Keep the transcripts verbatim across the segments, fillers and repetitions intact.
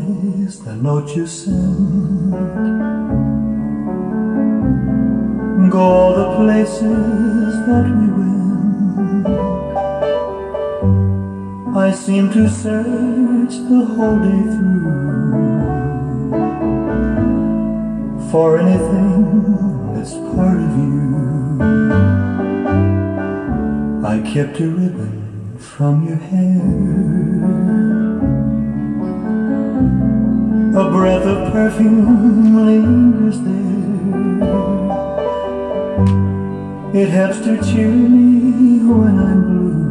always the note you send, go all the places that we went. I seem to search the whole day through for anything that's part of you. I kept a ribbon from your hair, a breath of perfume lingers there. It helps to cheer me when I'm blue.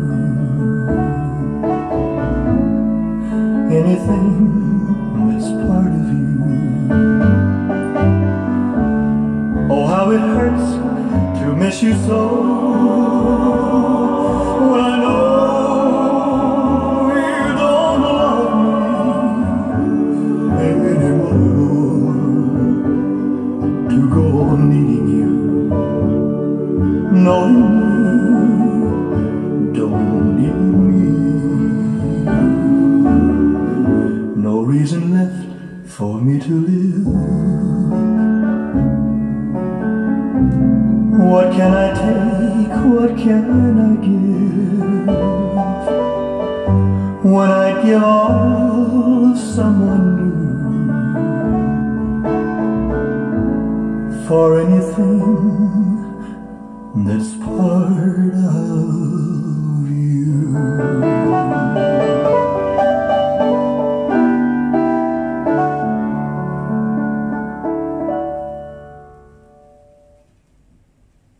Anything that's part of you. Oh, how it hurts to miss you so, when I know you don't love me anymore. To go on needing you, knowing you don't need me. No reason left for me to live. What can I take, what can I give, when I'd give all of someone new for anything that's part